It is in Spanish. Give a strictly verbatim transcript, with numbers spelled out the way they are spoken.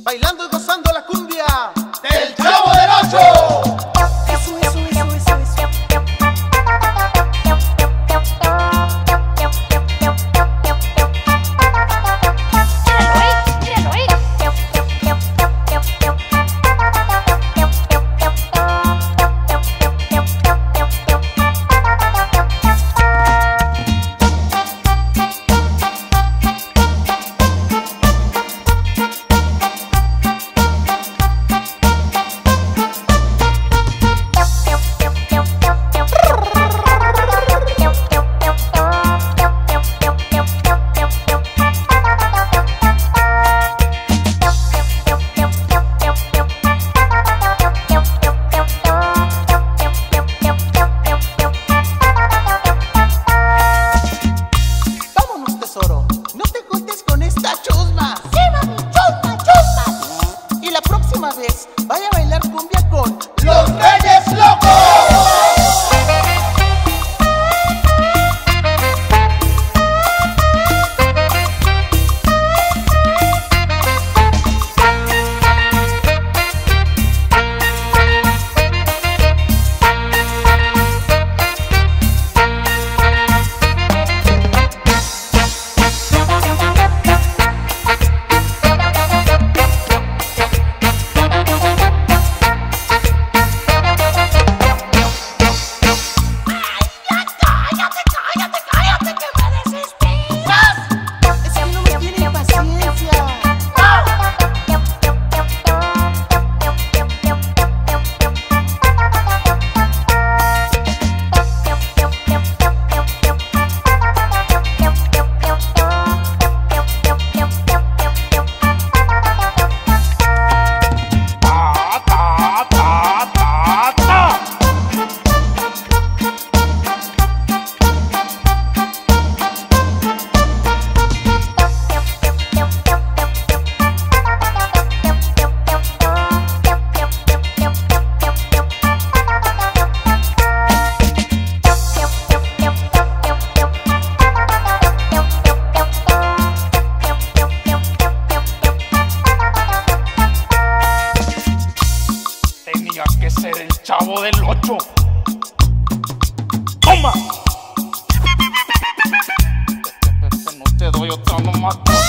bailando y gozando la cumbia del Chavo del Ocho. Eso, eso, eso, eso, eso. Míralo ahí, míralo ahí. Vámonos, tesoro, no te juntes con esta chusma. Sí, mami, chusma, chusma. Y la próxima vez vaya a bailar cumbia con Los Reyes Locos. Es que no me tiene paciencia. Ta, ta, ta, ta, ta. Tenía que ser el Chavo del Ocho. ¡Toma! No te doy otra nomás.